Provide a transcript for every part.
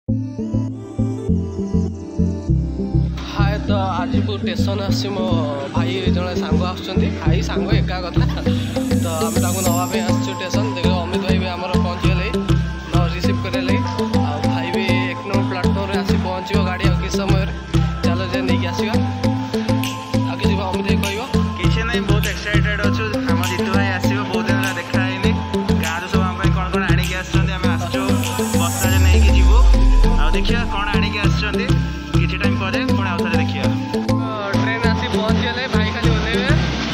हाय तो आज स्टेशन आसी मो भाई जड़े सांग भाई सांग एका कथा तो आम नवाई आसटेशन देख अमित भाई भी आम पहुँचीगले रिसीव कर भाई भी 1 नंबर प्लाटफर्म आसी पहुँचो गाड़ी कि समय चलो जे नहीं आसवा आगे जी अमित भाई कह किसी ना बहुत एक्साइटेड अच्छु आम जीतू भाई आसो बहुत दिन देखा गाँव सब आम कौन कौन आणिक आसो बस्ता नहीं जीवु आ देखिए कौन आणिक आस किसी टाइम पर पुणी आउ थे देखिए ट्रेन आसी पहुँचीगले भाई खाली ओह्लेबे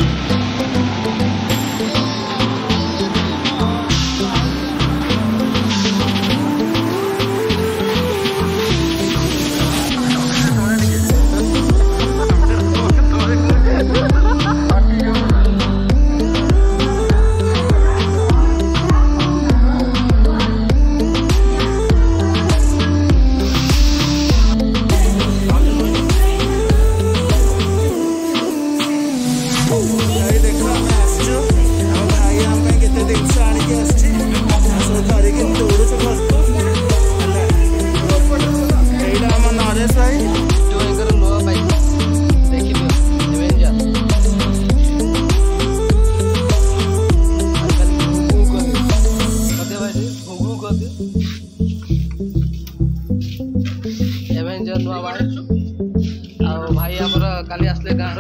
भाई आमर काली आसले गाँव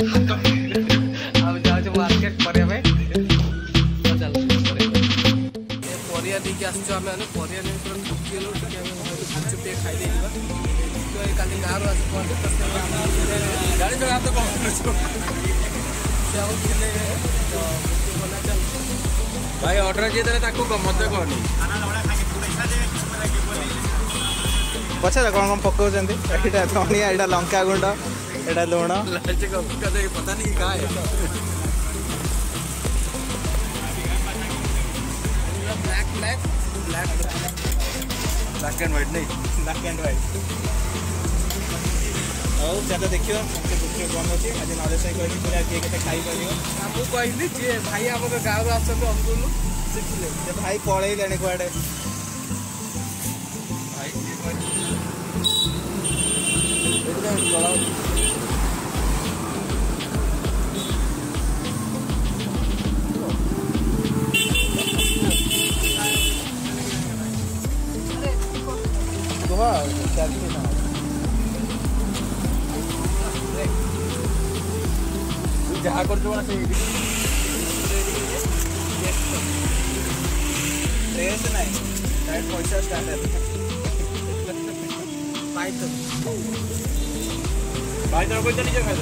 जाऊँ मार्केट पर परिया नहीं आसो आम परिया नहीं थकिगलु टे खाई काली गाँव आस भाई ऑर्डर किए देले मत कहनी पचार कौन कौन पकाउं यहाँ धनिया यहाँ लंका गुंड यहाँ लुण पता नहीं क्या ब्लैक एंड व्हाइट नहीं ब्लैक एंड व्हाइट और ज्यादा देखियो कौन अच्छी आज नरेश भाई कहली पूरा किए के खाई पार कहली जी भाई आम गाँव आसुल शिखिले भाई पलैले कुआड़े जहाँ कर नहीं पैसा स्टार्ट भाई तरह कोई नहीं खाई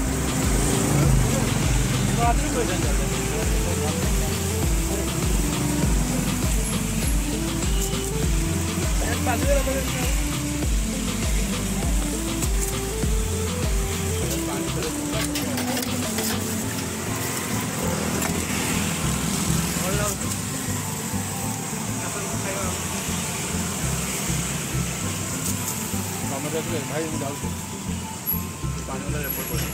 भाई जाऊँ पानी वाला रेफर कर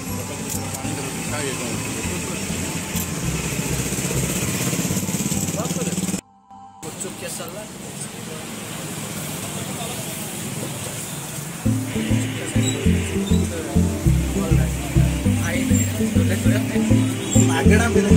मागणा भी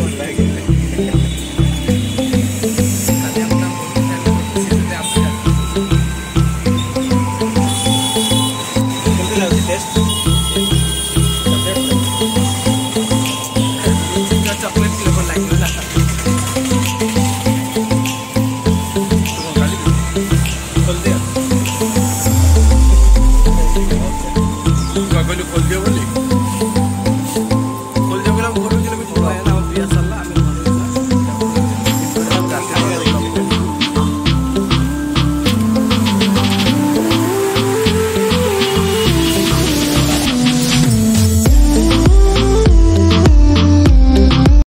खोल दिया